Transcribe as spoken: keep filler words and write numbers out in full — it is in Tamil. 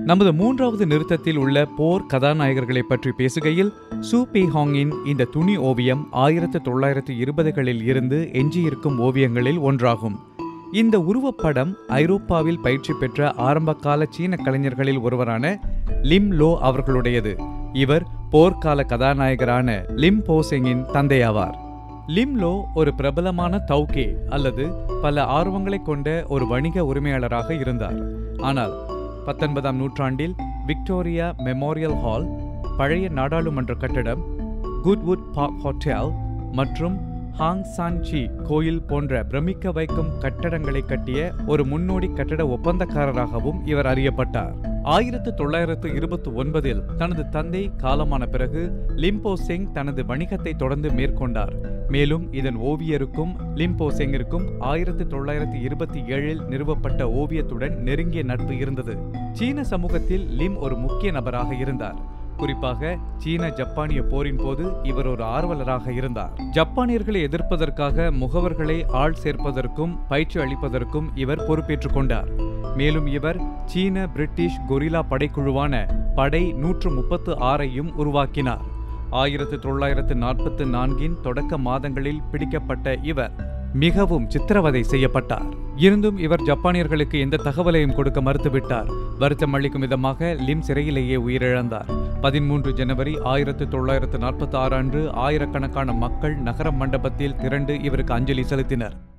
நமது மூன்றாவது நிறுத்தத்தில் உள்ள போர் கதாநாயகர்களை பற்றி பேசுகையில் சூ பெய்ஹாங்கின் இந்த துணி ஓவியம் ஆயிரத்து தொள்ளாயிரத்து இருபதுகளில் இருந்து எஞ்சியிருக்கும் ஓவியங்களில் ஒன்றாகும். இந்த உருவப்படம் ஐரோப்பாவில் பயிற்சி பெற்ற ஆரம்பகால சீன கலைஞர்களில் ஒருவரான லிம் லோ அவர்களுடையது. இவர் போர்க்கால கதாநாயகரான லிம் போசெங்கின் தந்தையாவார். லிம் லோ ஒரு பிரபலமான தௌகே அல்லது பல ஆர்வங்களை கொண்ட ஒரு வணிக உரிமையாளராக இருந்தார். ஆனால் பத்தொன்பதாம் நூற்றாண்டில் விக்டோரியா மெமோரியல் ஹால், பழைய நாடாளுமன்ற கட்டடம், குட்வுட் பார்க் ஹோட்டல் மற்றும் ஹாங் சான் சி கோயில் போன்ற பிரமிக்க வைக்கும் கட்டடங்களை கட்டிய ஒரு முன்னோடி கட்டட ஒப்பந்தக்காரராகவும் இவர் அறியப்பட்டார். ஆயிரத்து தொள்ளாயிரத்து இருபத்தி ஒன்பதில் தனது தந்தை காலமான பிறகு லிம் போசெங் தனது வணிகத்தை தொடர்ந்து மேற்கொண்டார். மேலும் இதன் ஓவியருக்கும் லிம் போசெங்கிற்கும் ஆயிரத்து தொள்ளாயிரத்து இருபத்தி ஏழில் நிறுவப்பட்ட ஓவியத்துடன் நெருங்கிய நட்பு இருந்தது. சீன சமூகத்தில் லிம் ஒரு முக்கிய நபராக இருந்தார். குறிப்பாக சீன ஜப்பானிய போரின் போது இவர் ஒரு ஆர்வலராக இருந்தார். ஜப்பானியர்களை எதிர்ப்பதற்காக முகவர்களை ஆள் சேர்ப்பதற்கும் பயிற்சி அளிப்பதற்கும் இவர் பொறுப்பேற்றுக் கொண்டார். மேலும் இவர் சீன பிரிட்டிஷ் கொரில்லா படைக்குழுவான படை நூற்று முப்பத்து ஆறையும் உருவாக்கினார். ஆயிரத்து தொள்ளாயிரத்து நாற்பத்தி நான்கின் தொடக்க மாதங்களில் பிடிக்கப்பட்ட இவர் மிகவும் சித்திரவதை செய்யப்பட்டார். இருந்தும் இவர் ஜப்பானியர்களுக்கு எந்த தகவலையும் கொடுக்க மறுத்துவிட்டார். வருத்தம் அளிக்கும் விதமாக லிம் சிறையிலேயே உயிரிழந்தார். பதிமூன்று ஜனவரி ஆயிரத்து தொள்ளாயிரத்து நாற்பத்தி ஆறு அன்று ஆயிரக்கணக்கான மக்கள் நகர மண்டபத்தில் திரண்டு இவருக்கு அஞ்சலி செலுத்தினர்.